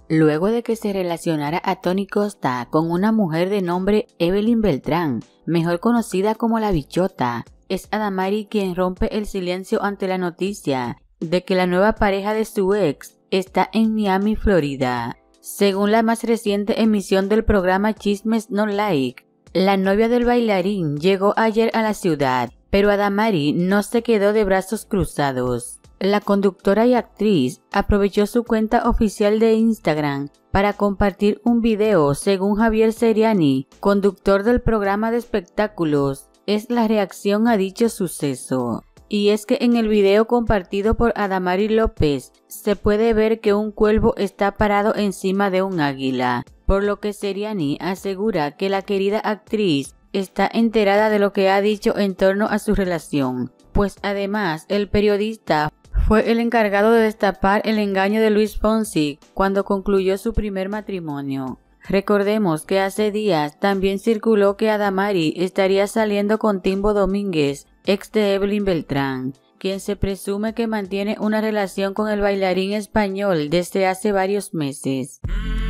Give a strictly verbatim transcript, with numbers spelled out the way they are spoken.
luego de que se relacionara a Tony Costa con una mujer de nombre Evelyn Beltrán, mejor conocida como La Bichota. Es Adamari quien rompe el silencio ante la noticia de que la nueva pareja de su ex está en Miami, Florida. Según la más reciente emisión del programa Chismes No Like, la novia del bailarín llegó ayer a la ciudad, pero Adamari no se quedó de brazos cruzados. La conductora y actriz aprovechó su cuenta oficial de Instagram para compartir un video. Según Javier Seriani, conductor del programa de espectáculos, es la reacción a dicho suceso. Y es que en el video compartido por Adamari López se puede ver que un cuervo está parado encima de un águila, por lo que Seriani asegura que la querida actriz está enterada de lo que ha dicho en torno a su relación, pues además el periodista fue el encargado de destapar el engaño de Luis Fonsi cuando concluyó su primer matrimonio. Recordemos que hace días también circuló que Adamari estaría saliendo con Timbo Domínguez, ex de Evelyn Beltrán, quien se presume que mantiene una relación con el bailarín español desde hace varios meses.